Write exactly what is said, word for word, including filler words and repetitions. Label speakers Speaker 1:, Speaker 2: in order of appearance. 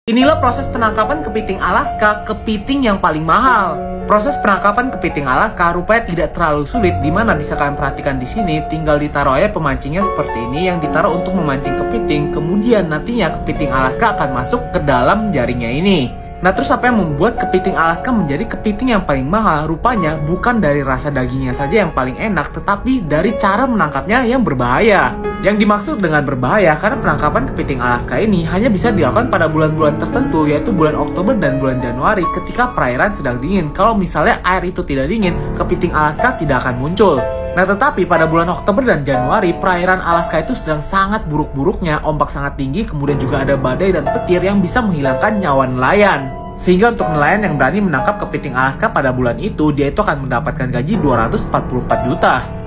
Speaker 1: Inilah proses penangkapan kepiting Alaska, kepiting yang paling mahal. Proses penangkapan kepiting Alaska rupanya tidak terlalu sulit, dimana bisa kalian perhatikan di sini, tinggal ditaruh aja pemancingnya seperti ini yang ditaruh untuk memancing kepiting. Kemudian nantinya kepiting Alaska akan masuk ke dalam jaringnya ini. Nah, terus apa yang membuat kepiting Alaska menjadi kepiting yang paling mahal? Rupanya bukan dari rasa dagingnya saja yang paling enak, tetapi dari cara menangkapnya yang berbahaya. Yang dimaksud dengan berbahaya karena penangkapan kepiting Alaska ini hanya bisa dilakukan pada bulan-bulan tertentu, yaitu bulan Oktober dan bulan Januari ketika perairan sedang dingin. Kalau misalnya air itu tidak dingin, kepiting Alaska tidak akan muncul. Nah, tetapi pada bulan Oktober dan Januari, perairan Alaska itu sedang sangat buruk-buruknya, ombak sangat tinggi, kemudian juga ada badai dan petir yang bisa menghilangkan nyawa nelayan. Sehingga untuk nelayan yang berani menangkap kepiting Alaska pada bulan itu, dia itu akan mendapatkan gaji dua ratus empat puluh empat juta.